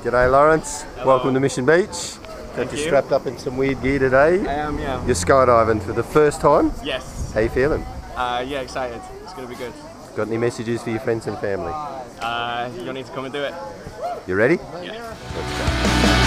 G'day Lawrence, Hello. Welcome to Mission Beach. Got you strapped up in some weird gear today. I am, yeah. You're skydiving for the first time? Yes. How you feeling? Yeah, excited. It's going to be good. Got any messages for your friends and family? You'll need to come and do it. You ready? Yeah. Let's go.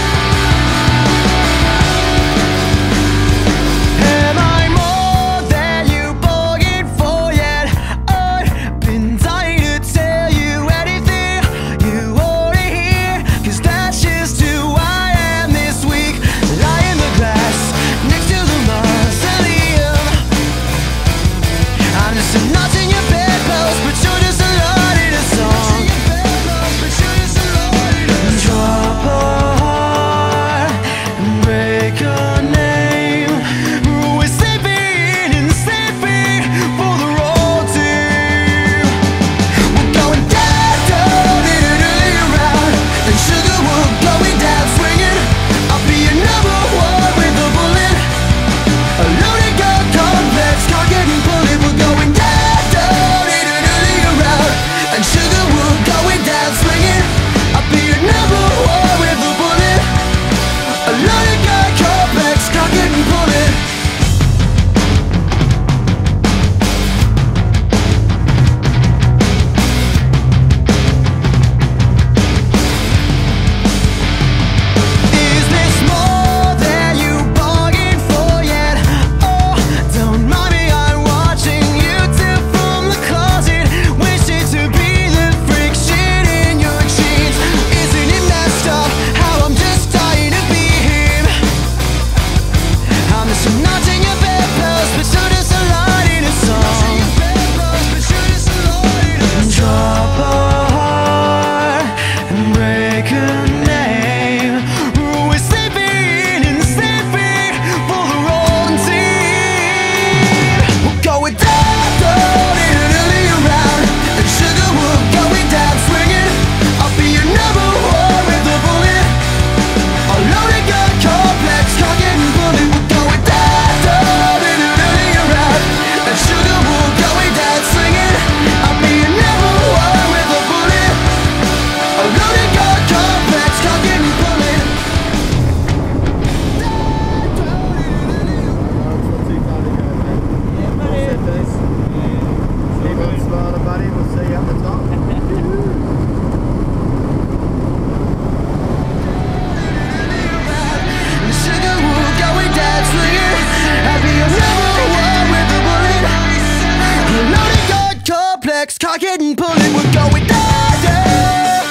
Cock it and pull it, we're going down, down,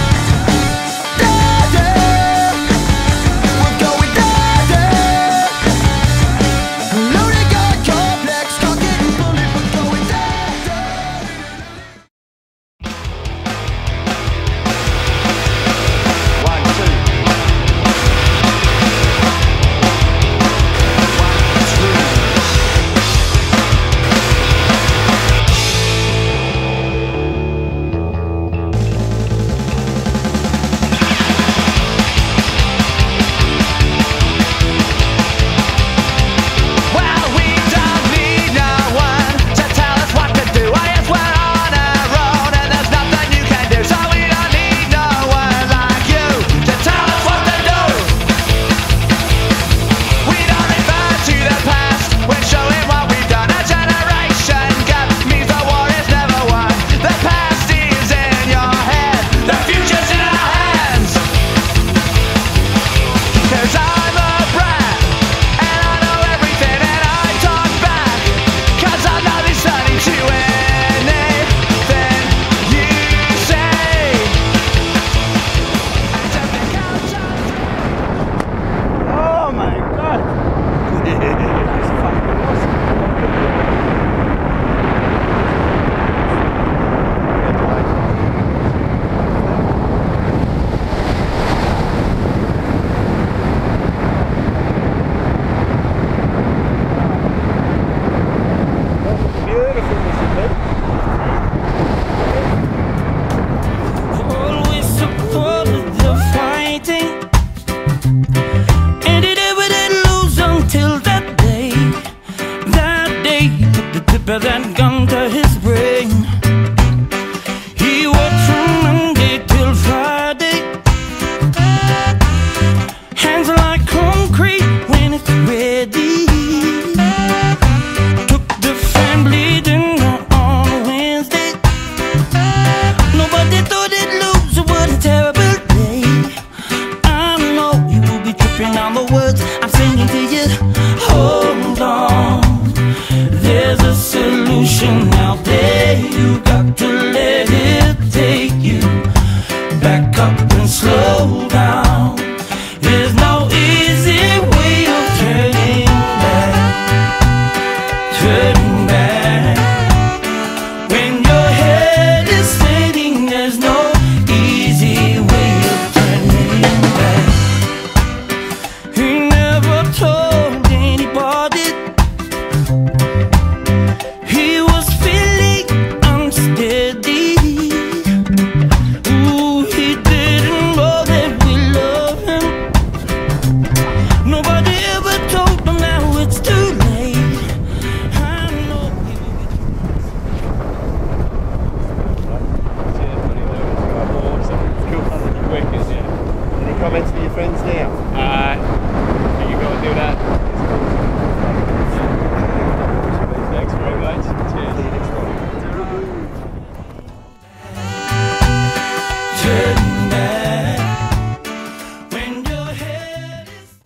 down, down. We're going down, down. Loaded gun complex, cock it and pull it, we're going down, down. 1, 2. You got to